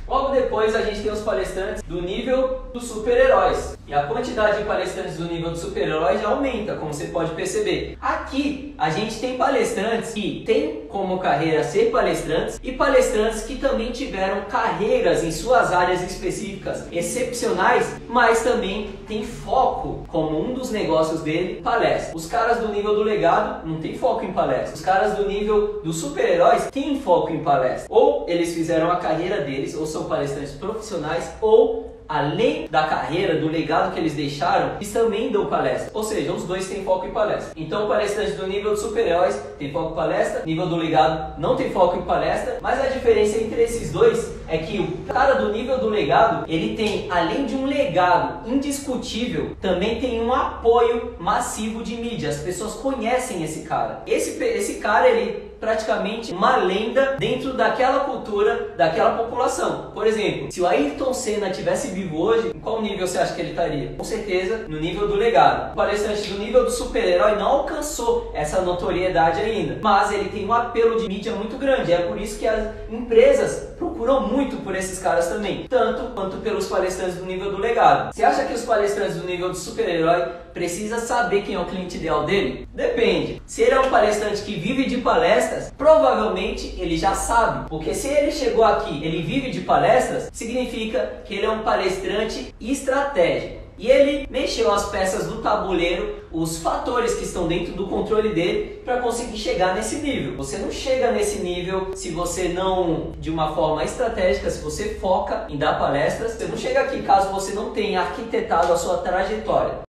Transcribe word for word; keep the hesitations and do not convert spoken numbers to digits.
Logo depois a gente tem os palestrantes do nível dos super-heróis. E a quantidade de palestrantes do nível dos super-heróis já aumenta, como você pode perceber. Aqui a gente tem palestrantes que têm como carreira ser palestrantes e palestrantes que também tiveram carreiras em suas áreas específicas excepcionais, mas também tem foco como um dos negócios dele, palestra. Os caras do nível do legado não tem foco em palestra. Os caras do nível dos super-heróis têm foco em palestra. Ou eles fizeram a carreira deles, ou são palestrantes profissionais, ou além da carreira, do legado que eles deixaram, eles também dão palestra. Ou seja, os dois têm foco em palestra. Então o palestrante do nível dos super-heróis tem foco em palestra, nível do legado não tem foco em palestra, mas a diferença entre esses dois é que o cara do nível do legado, ele tem, além de um legado indiscutível, também tem um apoio massivo de mídia. As pessoas conhecem esse cara. Esse, esse cara, ele praticamente uma lenda dentro daquela cultura, daquela população. Por exemplo, se o Ayrton Senna tivesse vivo hoje, em qual nível você acha que ele estaria? Com certeza no nível do legado. O palestrante do nível do super-herói não alcançou essa notoriedade ainda, mas ele tem um apelo de mídia muito grande. É por isso que as empresas procuram muito por esses caras também, tanto quanto pelos palestrantes do nível do legado. Você acha que os palestrantes do nível do super-herói precisa saber quem é o cliente ideal dele? Depende. Se ele é um palestrante que vive de palestras, provavelmente ele já sabe, porque se ele chegou aqui, ele vive de palestras, significa que ele é um palestrante estratégico. E ele mexeu as peças do tabuleiro, os fatores que estão dentro do controle dele para conseguir chegar nesse nível. Você não chega nesse nível se você não, de uma forma estratégica, se você foca em dar palestras, você não chega aqui caso você não tenha arquitetado a sua trajetória.